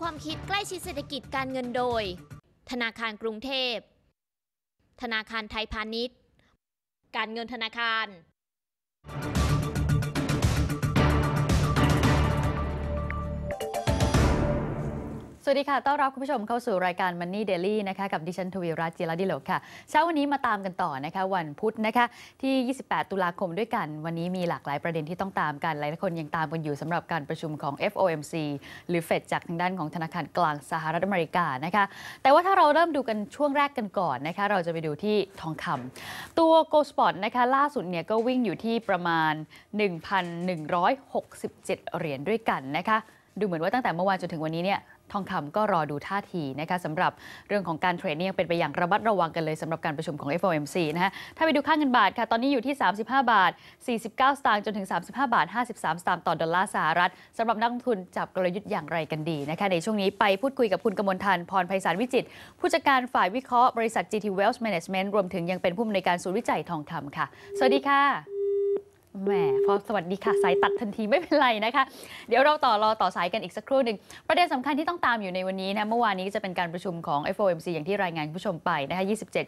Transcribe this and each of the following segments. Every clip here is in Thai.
ความคิดใกล้ชิดเศรษฐกิจการเงินโดยธนาคารกรุงเทพธนาคารไทยพาณิชย์การเงินธนาคารสวัสดีค่ะต้อนรับคุณผู้ชมเข้าสู่รายการ Money Daily นะคะกับดิฉันทวีรัตน์ จิรดิโลกค่ะเช้าวันนี้มาตามกันต่อนะคะวันพุธนะคะที่28 ตุลาคมด้วยกันวันนี้มีหลากหลายประเด็นที่ต้องตามกันหลายคนยังตามกันอยู่สำหรับการประชุมของ FOMC หรือ Fed จากทางด้านของธนาคารกลางสหรัฐอเมริกานะคะแต่ว่าถ้าเราเริ่มดูกันช่วงแรกกันก่อนนะคะเราจะไปดูที่ทองคำตัว Gold Spot นะคะล่าสุดเนี่ยก็วิ่งอยู่ที่ประมาณ 1,167 เหรียญด้วยกันนะคะดูเหมือนว่าตั้งแต่เมื่อวานจนถึงวันนี้เนี่ยทองคำก็รอดูท่าทีนะคะสำหรับเรื่องของการเทรดเนี่ยเป็นไปอย่างระมัดระวังกันเลยสำหรับการประชุมของ FOMC นะคะถ้าไปดูค่าเงินบาทค่ะตอนนี้อยู่ที่35 บาท 49 สตางค์จนถึง35 บาท 53 สตางค์ต่อดอลลาร์สหรัฐสำหรับนักลงทุนจับกลยุทธ์อย่างไรกันดีนะคะในช่วงนี้ไปพูดคุยกับคุณกมลทันพรไพศาลวิจิตรผู้จัดการฝ่ายวิเคราะห์บริษัท GT Wealth Management รวมถึงยังเป็นผู้อำนวยการศูนย์วิจัยทองคำค่ะสวัสดีค่ะแหมพอสวัสดีค่ะสายตัดทันทีไม่เป็นไรนะคะเดี๋ยวเรารอต่อสายกันอีกสักครู่หนึ่งประเด็นสำคัญที่ต้องตามอยู่ในวันนี้นะเมื่อวานนี้จะเป็นการประชุมของ FOMC อย่างที่รายงานผู้ชมไปนะคะ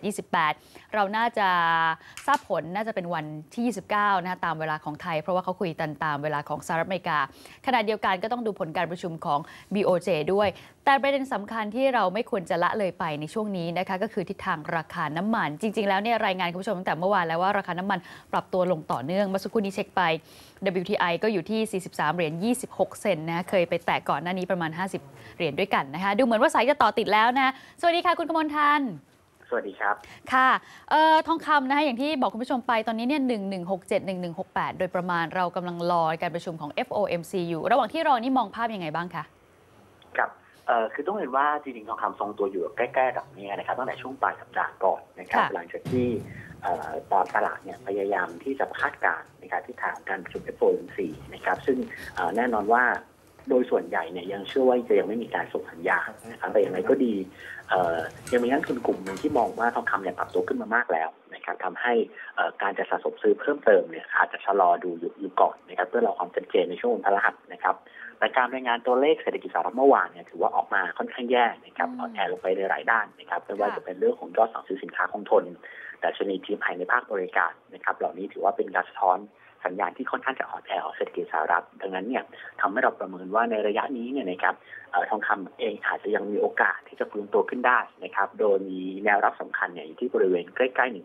27-28เราน่าจะทราบผลน่าจะเป็นวันที่29นะคะตามเวลาของไทยเพราะว่าเขาคุยตามเวลาของสหรัฐอเมริกาขณะเดียวกันก็ต้องดูผลการประชุมของ BOJ ด้วยแต่ประเด็นสำคัญที่เราไม่ควรจะละเลยไปในช่วงนี้นะคะก็คือทิศทางราคาน้ำมันจริงๆแล้วเนี่ยรายงานคุณผู้ชมตั้งแต่เมื่อวานแล้วว่าราคาน้ำมันปรับตัวลงต่อเนื่องเมื่อสักครู่นี้เช็คไป WTI ก็อยู่ที่43เหรียญ26 เซนต์นะเคยไปแตะก่อนหน้านี้ประมาณ50เหรียญด้วยกันนะคะดูเหมือนว่าสายจะต่อติดแล้วนะสวัสดีค่ะคุณกมลทันสวัสดีครับค่ะทองคำนะคะอย่างที่บอกคุณผู้ชมไปตอนนี้เนี่ย1167 1168โดยประมาณเรากำลังรอการประชุมของ FOMC อยู่ระหว่างที่รอนี่มองภาพยังไงบ้างคะครับคือต้องเห็นว่าจริงๆทองคำทรงตัวอยู่ใกล้ๆระดับนี้นะครับตั้งแต่ช่วงปลายสัปดาห์ก่อนนะครับหลังจากที่ตอนตลาดเนี่ยพยายามที่จะคาดการณ์นะครับที่ทางการประชุม FOMC นะครับซึ่งแน่นอนว่าโดยส่วนใหญ่เนี่ยยังเชื่อว่าจะยังไม่มีการส่งสัญญาณนะครับแต่อย่างไรก็ดียังมีนักทุนกลุ่มหนึ่งที่มองว่าทองคำเนี่ยปรับตัวขึ้นมามากแล้วนะครับทำให้การจะสะสมซื้อเพิ่มเติมเนี่ยอาจจะชะลอดูอยู่ก่อนนะครับเพื่อรอความชัดเจนในช่วงวันพฤหัสนะครับแต่การรายงานตัวเลขเศรษฐกิจสหรัฐเมื่อวานเนี่ยถือว่าออกมาค่อนข้างแย่นะครับอ่อนแอลงไปในหลายด้านนะครับไม่ว่าจะเป็นเรื่องของยอดสั่งซื้อสินค้าคงทนแต่ชนิด PMI ในภาคบริการนะครับเหล่านี้ถือว่าเป็นการสะท้อนสัญญาณที่ค่อนข้างจะอ่อนแอของเศรษฐกิจสหรัฐดังนั้นเนี่ยทำให้เราประเมินว่าในระยะนี้เนี่ยนะครับทองคำเองอาจจะยังมีโอกาสที่จะฟื้นตัวขึ้นได้นะครับโดยมีแนวรับสำคัญเนี่ยอยู่ที่บริเวณใกล้ๆ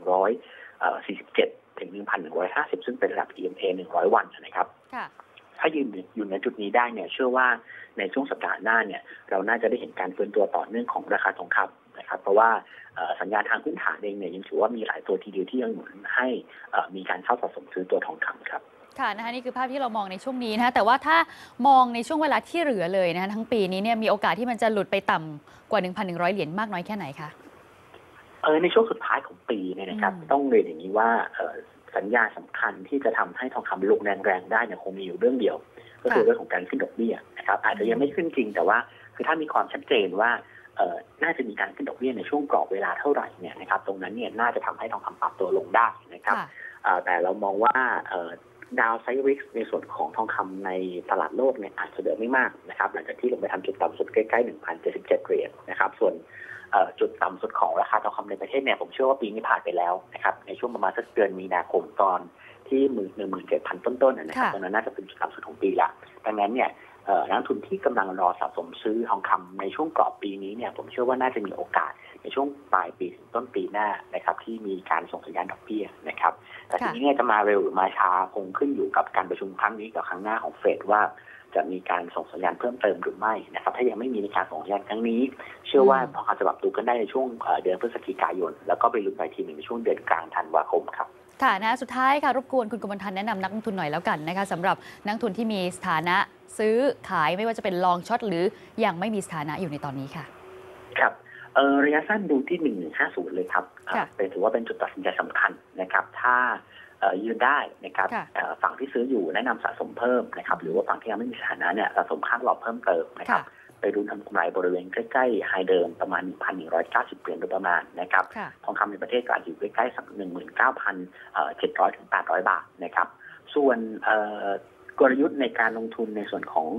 1,147 ถึง 1,150 ซึ่งเป็นระดับ EMA 100 วันนะครับถ้ายืนอยู่ในจุดนี้ได้เนี่ยเชื่อว่าในช่วงสัปดาห์หน้าเนี่ยเราน่าจะได้เห็นการฟื้นตัวต่อเนื่องของราคาทองคำนะครับเพราะว่าสัญญาณทางพื้นฐานเองเนี่ยยังถือว่ามีหลายตัวทีเดียวที่ยังหนุนให้มีการเข้าสะสมซื้อตัวทองคำครับค่ะนะคะนี่คือภาพที่เรามองในช่วงนี้นะคะแต่ว่าถ้ามองในช่วงเวลาที่เหลือเลยนะคะทั้งปีนี้เนี่ยมีโอกาสที่มันจะหลุดไปต่ำกว่า 1,100 เหรียญมากน้อยแค่ไหนคะในช่วงสุดท้ายของปีเนี่ยนะครับต้องเรียนอย่างนี้ว่าสัญญาสำคัญที่จะทำให้ทองคำลงแรงๆได้เนี่ยคงมีอยู่เรื่องเดียวก็คือเรื่องของการขึ้นดอกเบี้ยนะครับอาจจะยังไม่ขึ้นจริงแต่ว่าคือถ้ามีความชัดเจนว่าน่าจะมีการขึ้นดอกเบี้ยในช่วงกรอบเวลาเท่าไหร่เนี่ยนะครับตรงนั้นเนี่ยน่าจะทำให้ทองคำปรับตัวลงได้นะครับแต่เรามองว่าดาวไซด์ริสในส่วนของทองคำในตลาดโลกเนี่ยอาจจะเหลือไม่มากนะครับหลังจากที่ลงไปทำจุดต่ำสุดใกล้ๆ 1,077 เหรียญนะครับส่วนจุดต่ำสุดของราคาทองคำในประเทศเนี่ยผมเชื่อว่าปีนี้ผ่านไปแล้วนะครับในช่วงประมาณสักเดือนมีนาคมตอนที่ 17,000 ต้นๆนะครับตอนนั้นน่าจะเป็นจุดต่ำสุดของปีละดังนั้นเนี่ยนักทุนที่กำลังรอสะสมซื้อทองคำในช่วงกรอบปีนี้เนี่ยผมเชื่อว่าน่าจะมีโอกาสในช่วงปลายปีถึงต้นปีหน้านะครับที่มีการส่งสัญญาณดอกเบี้ยนะครับแต่ทีนี้เนี่ยจะมาเร็วหรือมาช้าคงขึ้นอยู่กับการประชุมครั้งนี้กับครั้งหน้าของเฟดว่าจะมีการส่งสัญญาณเพิ่มเติมหรือไม่นะครับถ้ายังไม่มีในการส่งสัญญาณครั้งนี้เชื่อว่าทองคำจะปรับตัวกันได้ในช่วงเดือนพฤศจิกายนแล้วก็ไปลุ้นไปทีหนึ่งในช่วงเดือนกลางธันวาคมครับค่ะนะสุดท้ายค่ะรบกวนคุณกมลทันแนะนำนักลงทุนหน่อยแล้วกันนะคะสำหรับนักลงทุนที่มีสถานะซื้อขายไม่ว่าจะเป็นลองช็อตหรือยังไม่มีสถานะอยู่ในตอนนี้ค่ะครับระยะสั้นดูที่1150เลยครับเป็นถือว่าเป็นจุดตัดสินใจสำคัญนะครับถ้ายืนได้นะครับฝั่งที่ซื้ออยู่แนะนำสะสมเพิ่มนะครับหรือว่าฝั่งที่ยังไม่มีสถานะเนี่ยสะสมข้างหลอดเพิ่มเติมนะครับไปดูทำกำไรบริเวณใกล้ๆไฮเดิมประมาณ 1,190 เหรียญโดยประมาณนะครับทองคำในประเทศก็อาจจะอยู่ใกล้ๆสัก 19,700 ถึง 800 บาทนะครับส่วนกลยุทธ์ในการลงทุนในส่วนของ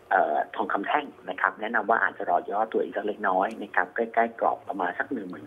ทองคำแท่งนะครับแนะนำว่าอาจจะรอย่อตัวอีกสักเล็กน้อยนะครับใกล้ๆกรอบประมาณสัก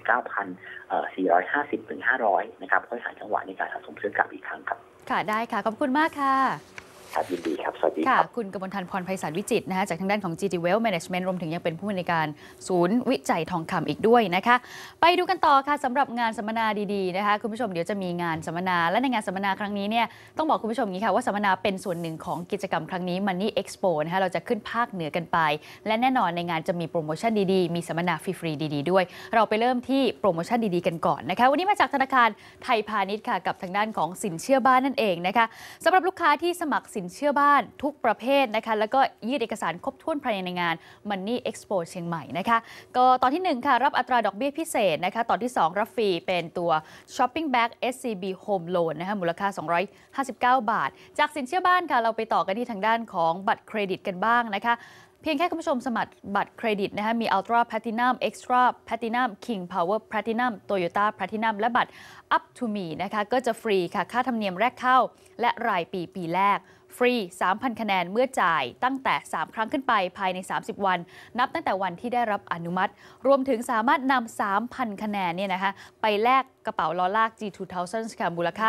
19,450 ถึง 500นะครับค่อยหาจังหวะในการสะสมซื้อกลับอีกครั้งครับค่ะได้ค่ะขอบคุณมากค่ะครับยินดีครับสวัสดีค่ะครับคุณกมลทันพรไพศาลวิจิตรนะคะจากทางด้านของ GT Wealth Management รวมถึงยังเป็นผู้อำนวยการศูนย์วิจัยทองคำอีกด้วยนะคะไปดูกันต่อค่ะสำหรับงานสัมมนาดีๆนะคะคุณผู้ชมเดี๋ยวจะมีงานสัมมนาและในงานสัมมนาครั้งนี้เนี่ยต้องบอกคุณผู้ชมอย่างนี้ค่ะว่าสัมมนาเป็นส่วนหนึ่งของกิจกรรมครั้งนี้ Money Expo นะคะเราจะขึ้นภาคเหนือกันไปและแน่นอนในงานจะมีโปรโมชั่นดีๆมีสัมมนาฟรีๆดีๆด้วยเราไปเริ่มที่โปรโมชั่นดีๆกันก่อนนะคะวันนี้มาจากธนาคารไทยพาณิชย์ค่ะกับทางด้านของสินเชื่อบ้านนั่นเองนะคะสำหรับลูกค้าที่สมัครสินเชื่อบ้านทุกประเภทนะคะแล้วก็ยื่นเอกสารครบถ้วนภายในงาน Money Expo เชียงใหม่นะคะก็ตอนที่1ค่ะรับอัตราดอกเบี้ยพิเศษนะคะตอนที่2รับฟรีเป็นตัว Shopping Bag SCB Home Loan นะคะมูลค่า259 บาทจากสินเชื่อบ้านค่ะเราไปต่อกันที่ทางด้านของบัตรเครดิตกันบ้างนะคะเพียงแค่คุณผู้ชมสมัครบัตรเครดิตนะคะมี Ultra Platinum Extra Platinum King Power Platinum Toyota Platinum และบัตร Up to Me นะคะก็จะฟรีค่ะค่าธรรมเนียมแรกเข้าและรายปีแรกฟรี 3,000 คะแนนเมื่อจ่ายตั้งแต่3ครั้งขึ้นไปภายใน30วันนับตั้งแต่วันที่ได้รับอนุมัติรวมถึงสามารถนำ 3,000 คะแนนเนี่ยนะคะไปแลกกระเป๋าล้อลาก G2000 ค่ะมูลค่า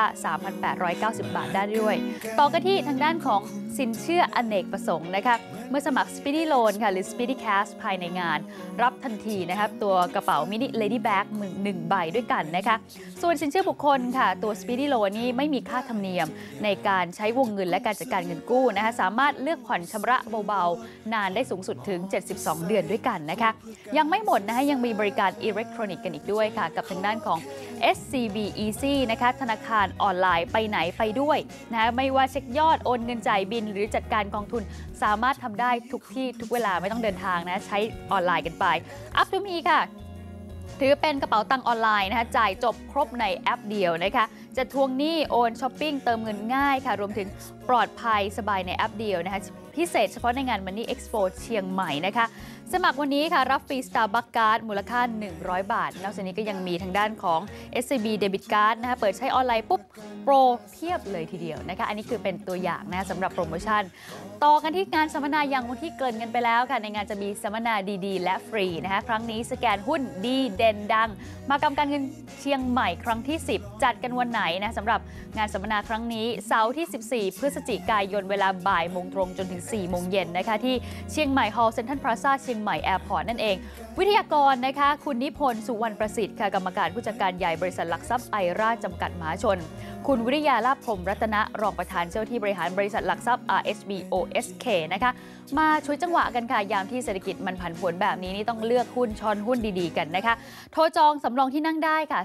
3,890 บาทได้ด้วยต่อกันที่ทางด้านของสินเชื่ออเนกประสงค์นะคะเมื่อสมัคร Speedy Loan ค่ะหรือ Speedy Cash ภายในงานรับทันทีนะคะตัวกระเป๋า Mini Lady Bag 1 ใบด้วยกันนะคะส่วนสินเชื่อบุคคลค่ะตัว Speedy Loan นี่ไม่มีค่าธรรมเนียมในการใช้วงเงินและการจัดการเงินกู้นะคะสามารถเลือกผ่อนชำระเบาๆนานได้สูงสุดถึง72 เดือนด้วยกันนะคะยังไม่หมดนะคะยังมีบริการอิเล็กทรอนิกส์กันอีกด้วยค่ะกับทางด้านของ SCB Easy นะคะธนาคารออนไลน์ไปไหนไปด้วยนะคะไม่ว่าเช็คยอดโอนเงินจ่ายบินหรือจัดการกองทุนสามารถทำได้ทุกที่ทุกเวลาไม่ต้องเดินทางนะใช้ออนไลน์กันไป Up to Me ค่ะถือเป็นกระเป๋าตังค์ออนไลน์นะคะจ่ายจบครบในแอปเดียวนะคะจะทวงหนี้โอนช้อปปิ้งเติมเงินง่ายค่ะรวมถึงปลอดภัยสบายในแอปเดียวนะคะพิเศษเฉพาะในงาน Money Expo เชียงใหม่นะคะสมัครวันนี้ค่ะรับฟรี Starbucks Card มูลค่า100 บาทนอกจากนี้ก็ยังมีทางด้านของ SCB Debit Card นะคะเปิดใช้ออนไลน์ปุ๊บโปรเพียบเลยทีเดียวนะคะอันนี้คือเป็นตัวอย่างนะสำหรับโปรโมชั่นต่อกันที่งานสัมมนาอย่างวันที่เกริ่นกันไปแล้วค่ะในงานจะมีสัมมนาดีๆและฟรีนะคะครั้งนี้สแกนหุ้นดีเด่นดังมากำการเงินเชียงใหม่ครั้งที่10จัดกันวันไหนนะสำหรับงานสัมมนาครั้งนี้เสาร์ที่14พฤศจิกายนเวลาบ่ายโมงตรงจนถึง4โมงเย็นนะคะที่เชียงใหม่ฮอลล์เซ็นทรัลพลาซ่าเชียงใหม่แอร์พอร์ตนั่นเองวิทยากรนะคะคุณนิพนธ์สุวรรณประสิทธิ์ค่ะกรรมการผู้จัดการใหญ่บริษัทหลักทรัพย์ไอราชจำกัดมหาชนคุณวิริยาลาภพรหมรัตนะรองประธานเจ้าที่บริหารบริษัทหลักทรัพย์ RHB OSK นะคะมาช่วยจังหวะกันค่ะยามที่เศรษฐกิจมันผันผวนแบบนี้นี่ต้องเลือกหุ้นช้อนหุ้นดีๆกันนะคะโทรจองสำรองที่นั่งได้ค่ะ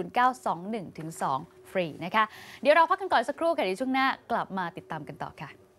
02-690-0921-2 02-690-0921-2 ฟรีนะคะเดี๋ยวเราพักกันก่อนสักครู่ค่ะเดี๋ยวช่วงหน้ากลับมาติดตามกันต่อค่ะ